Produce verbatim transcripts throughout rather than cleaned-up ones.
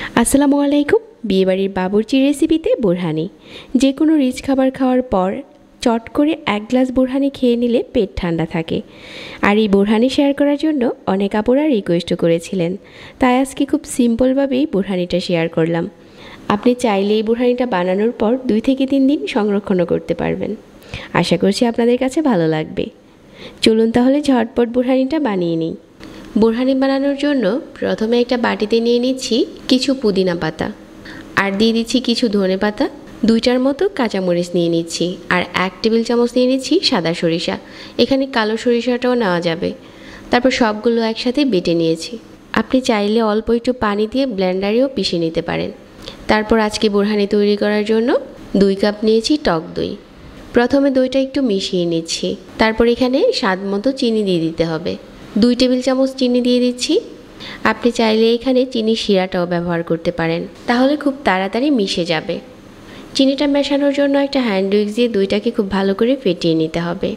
আসসালামু আলাইকুম। বিয়েবাড়ির বাবুর্চি রেসিপিতে বোরহানি। যে কোনো রিচ খাবার খাওয়ার পর চট করে এক গ্লাস বোরহানি খেয়ে নিলে পেট ঠান্ডা থাকে। আর এই বোরহানি শেয়ার করার জন্য অনেক আপুরা রিকোয়েস্টও করেছিলেন, তাই আজকে খুব সিম্পলভাবেই বোরহানিটা শেয়ার করলাম। আপনি চাইলে এই বোরহানিটা বানানোর পর দুই থেকে তিন দিন সংরক্ষণও করতে পারবেন। আশা করছি আপনাদের কাছে ভালো লাগবে। চলুন তাহলে ঝটপট বোরহানিটা বানিয়ে নিই। বোরহানি বানানোর জন্য প্রথমে একটা বাটিতে নিয়ে নিচ্ছি কিছু পুদিনা পাতা, আর দিয়ে দিচ্ছি কিছু ধনে পাতা, দুইটার মতো কাঁচামরিচ নিয়ে নিচ্ছি, আর এক টেবিল চামচ নিয়ে নিচ্ছি সাদা সরিষা। এখানে কালো সরিষাটাও নেওয়া যাবে। তারপর সবগুলো একসাথে বেটে নিয়েছি। আপনি চাইলে অল্প একটু পানি দিয়ে ব্লেন্ডারেও পিষে নিতে পারেন। তারপর আজকে বোরহানি তৈরি করার জন্য দুই কাপ নিয়েছি টক দই। প্রথমে দইটা একটু মিশিয়ে নিচ্ছি। তারপর এখানে স্বাদ মতো চিনি দিয়ে দিতে হবে। দুই টেবিল চামচ চিনি দিয়ে দিচ্ছি। আপনি চাইলে এখানে চিনি শিরাটাও ব্যবহার করতে পারেন, তাহলে খুব তাড়াতাড়ি মিশে যাবে। চিনিটা মেশানোর জন্য একটা হ্যান্ড উইক্স দিয়ে দইটাকে খুব ভালো করে ফেটিয়ে নিতে হবে।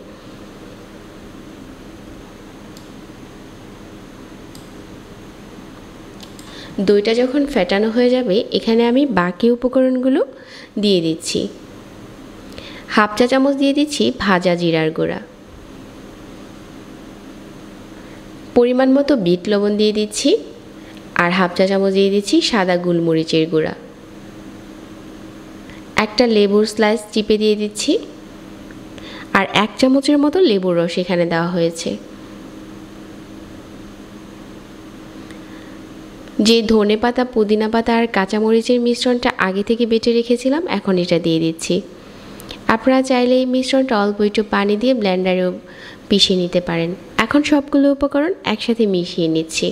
দইটা যখন ফেটানো হয়ে যাবে, এখানে আমি বাকি উপকরণগুলো দিয়ে দিচ্ছি। হাফ চা চামচ দিয়ে দিচ্ছি ভাজা জিরার গুঁড়া, পরিমাণ মতো বিট লবণ দিয়ে দিচ্ছি, আর হাফ চা চামচ দিয়ে দিচ্ছি সাদা গোলমরিচের গুঁড়া। একটা লেবুর স্লাইস চিপে দিয়ে দিচ্ছি, আর এক চামচের মতো লেবুর রস এখানে দেওয়া হয়েছে। যে ধনে পাতা, পুদিনা পাতা আর কাঁচামরিচের মিশ্রণটা আগে থেকে বেটে রেখেছিলাম, এখন এটা দিয়ে দিচ্ছি। আপনারা চাইলে এই মিশ্রণটা অল্প একটু পানি দিয়ে ব্লেন্ডারেও পিষে নিতে পারেন। এখন সবগুলো উপকরণ একসাথে মিশিয়ে নিচ্ছি।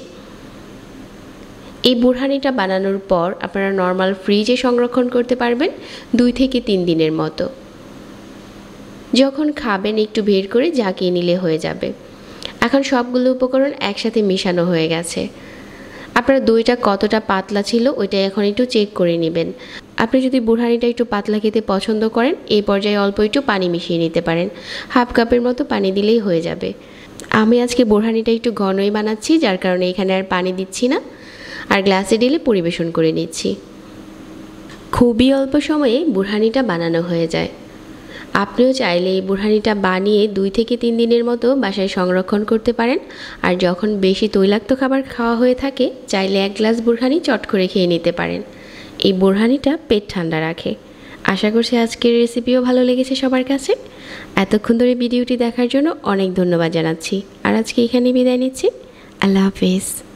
এই বোরহানিটা বানানোর পর আপনারা নর্মাল ফ্রিজে সংরক্ষণ করতে পারবেন দুই থেকে তিন দিনের মতো। যখন খাবেন একটু বের করে ঝাঁকিয়ে নিলে হয়ে যাবে। এখন সবগুলো উপকরণ একসাথে মেশানো হয়ে গেছে। আপনার দইটা কতটা পাতলা ছিল ওইটা এখন একটু চেক করে নেবেন। আপনি যদি বোরহানিটা একটু পাতলা খেতে পছন্দ করেন, এই পর্যায়ে অল্প একটু পানি মিশিয়ে নিতে পারেন। হাফ কাপের মতো পানি দিলেই হয়ে যাবে। আমি আজকে বোরহানিটা একটু ঘনই বানাচ্ছি, যার কারণে এখানে আর পানি দিচ্ছি না, আর গ্লাসে ঢেলে পরিবেশন করে নিচ্ছি। খুবই অল্প সময়ে বোরহানিটা বানানো হয়ে যায়। আপনিও চাইলে এই বোরহানিটা বানিয়ে দুই থেকে তিন দিনের মতো বাসায় সংরক্ষণ করতে পারেন। আর যখন বেশি তৈলাক্ত খাবার খাওয়া হয়ে থাকে, চাইলে এক গ্লাস বোরহানি চট করে খেয়ে নিতে পারেন। এই বোরহানিটা পেট ঠান্ডা রাখে। আশা করছি আজকের রেসিপিও ভালো লেগেছে সবার কাছে। এতক্ষণ ধরে ভিডিওটি দেখার জন্য অনেক ধন্যবাদ জানাচ্ছি। আর আজকে এখানে বিদায় নিচ্ছি। আল্লাহ হাফেজ।